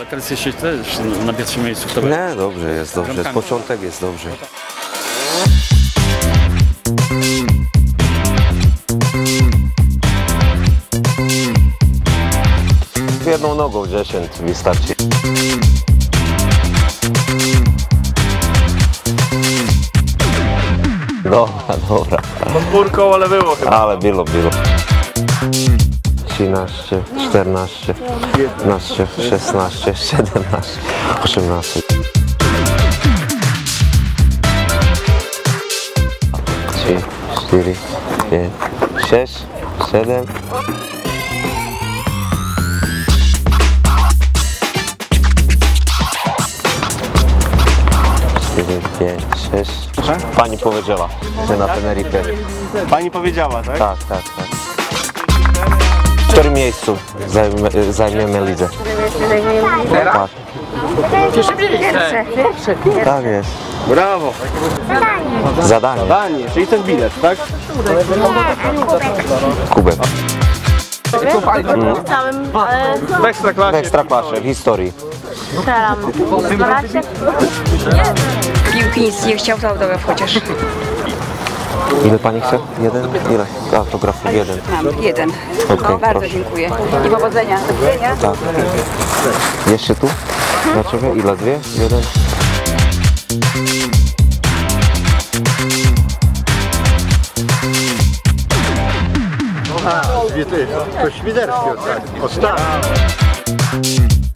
ale teraz jeszcze też na pierwszym miejscu w tabeli. Nie, dobrze jest, dobrze. Z początek jest dobrze. Jedną nogą 10 wystarczy. Dobra, dobra. Podwórką, ale było chyba. Ale było. 13, 14, 15, 16, 17, 18. 3, 4, 5, 6, 7. 4, 5, 6. Pani powiedziała, że na Teneryfie. Pani powiedziała, tak? Tak. W którym miejscu zajmiemy lidze? Tak. Tak jest. Brawo. Zadanie. Zadanie, czyli ten bilet, tak? Kubek. W całym W Ekstraklasie. W Ekstraklasie, w historii. strzelam. 12? Piłki nic nie chciał, to autograf chociaż. Ile pani chce? Jeden? Ile? Autografów jeden. Mam jeden. Okej, Bardzo proszę. dziękuję. I powodzenia. Do widzenia. Tak. Jeszcze tu? Dla ciebie? Ile? Dwie? Jeden? To świderski ostatni.